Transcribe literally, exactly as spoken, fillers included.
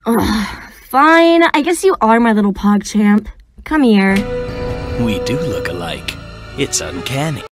Ugh, fine, I guess you are my little pogchamp. Come here. We do look alike. It's uncanny.